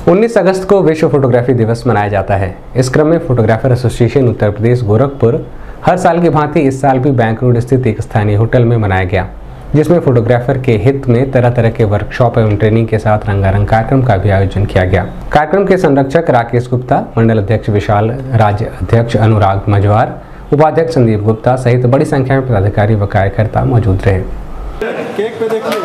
19 अगस्त को विश्व फोटोग्राफी दिवस मनाया जाता है। इस क्रम में फोटोग्राफर एसोसिएशन उत्तर प्रदेश गोरखपुर हर साल की भांति इस साल भी बैंक रोड स्थित एक स्थानीय होटल में मनाया गया, जिसमें फोटोग्राफर के हित में तरह तरह के वर्कशॉप एवं ट्रेनिंग के साथ रंगारंग कार्यक्रम का भी आयोजन किया गया। कार्यक्रम के संरक्षक राकेश गुप्ता, मंडल अध्यक्ष विशाल, राज्य अध्यक्ष अनुराग मजवार, उपाध्यक्ष संदीप गुप्ता सहित बड़ी संख्या में पदाधिकारी व कार्यकर्ता मौजूद रहे। केक पे देखिए।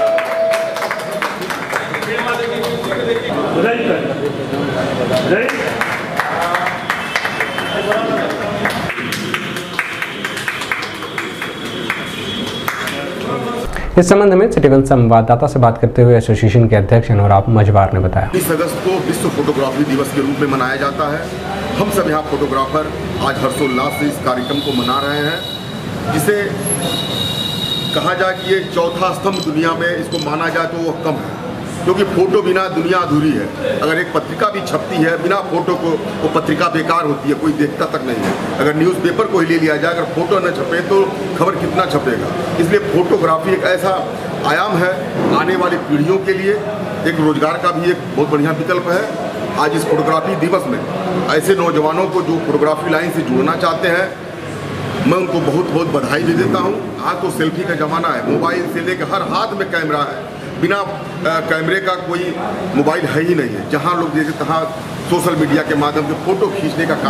इस संबंध में सिटीवन संवाददाता से बात करते हुए एसोसिएशन के अध्यक्ष अनुराग मजवार ने बताया, 20 अगस्त को विश्व फोटोग्राफी दिवस के रूप में मनाया जाता है। हम सब यहाँ फोटोग्राफर आज हर्षोल्लास से इस कार्यक्रम को मना रहे हैं, जिसे कहा जाए कि ये चौथा स्तंभ दुनिया में इसको माना जाए तो वो कम है, क्योंकि फोटो बिना दुनिया अधूरी है। अगर एक पत्रिका भी छपती है बिना फोटो को, वो पत्रिका बेकार होती है, कोई देखता तक नहीं है। अगर न्यूज़पेपर को ही ले लिया जाए, अगर फोटो न छपे तो खबर कितना छपेगा। इसलिए फोटोग्राफी एक ऐसा आयाम है आने वाली पीढ़ियों के लिए, एक रोजगार का भी एक बहुत बढ़िया विकल्प है। आज इस फोटोग्राफी दिवस में ऐसे नौजवानों को जो फोटोग्राफी लाइन से जुड़ना चाहते हैं, मैं उनको बहुत बहुत बधाई भी देता हूँ। आज तो सेल्फी का ज़माना है, मोबाइल से लेकर हर हाथ में कैमरा है, बिना कैमरे का कोई मोबाइल है ही नहीं है। जहाँ लोग देखे तहाँ सोशल मीडिया के माध्यम से फ़ोटो खींचने का काम